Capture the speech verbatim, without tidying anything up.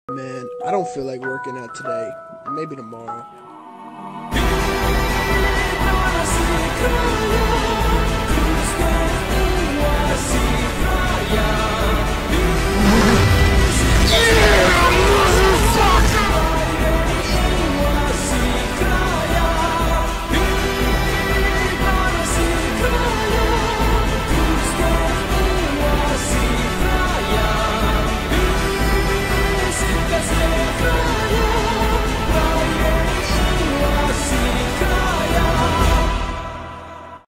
Man, I don't feel like working out today. Maybe tomorrow.